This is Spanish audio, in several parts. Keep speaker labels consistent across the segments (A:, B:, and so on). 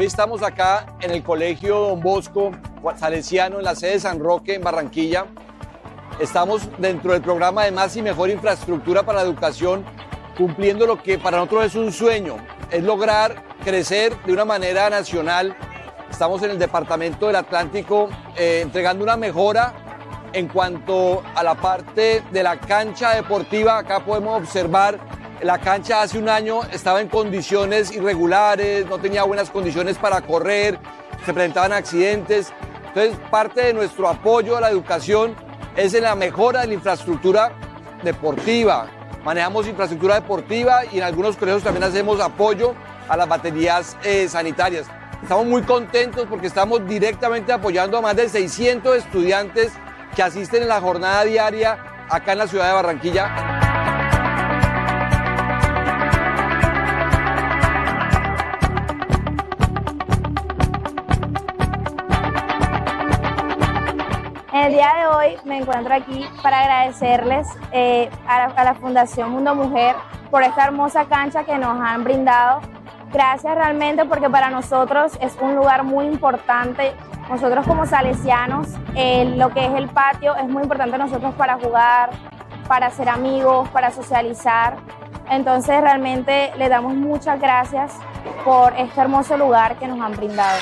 A: Hoy estamos acá en el Colegio Don Bosco Salesiano, en la sede de San Roque, en Barranquilla. Estamos dentro del programa de Más y Mejor Infraestructura para la Educación, cumpliendo lo que para nosotros es un sueño, es lograr crecer de una manera nacional. Estamos en el departamento del Atlántico entregando una mejora en cuanto a la parte de la cancha deportiva. Acá podemos observar, la cancha hace un año estaba en condiciones irregulares, no tenía buenas condiciones para correr, se presentaban accidentes. Entonces, parte de nuestro apoyo a la educación es en la mejora de la infraestructura deportiva. Manejamos infraestructura deportiva y en algunos colegios también hacemos apoyo a las baterías sanitarias. Estamos muy contentos porque estamos directamente apoyando a más de 600 estudiantes que asisten en la jornada diaria acá en la ciudad de Barranquilla.
B: El día de hoy me encuentro aquí para agradecerles a la Fundación Mundo Mujer por esta hermosa cancha que nos han brindado. Gracias realmente, porque para nosotros es un lugar muy importante. Nosotros como salesianos, lo que es el patio es muy importante nosotros para jugar, para ser amigos, para socializar. Entonces realmente le damos muchas gracias por este hermoso lugar que nos han brindado.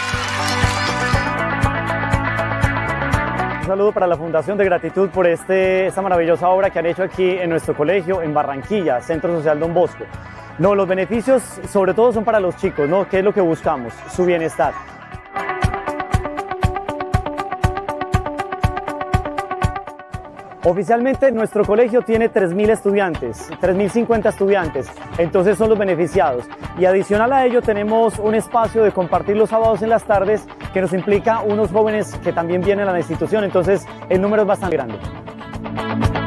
C: Un saludo para la Fundación de Gratitud por esta maravillosa obra que han hecho aquí en nuestro colegio en Barranquilla, Centro Social Don Bosco. No, los beneficios sobre todo son para los chicos, ¿no? ¿Qué es lo que buscamos? Su bienestar. Oficialmente nuestro colegio tiene 3.000 estudiantes, 3.050 estudiantes, entonces son los beneficiados. Y adicional a ello tenemos un espacio de compartir los sábados en las tardes que nos implica unos jóvenes que también vienen a la institución, entonces el número es bastante grande.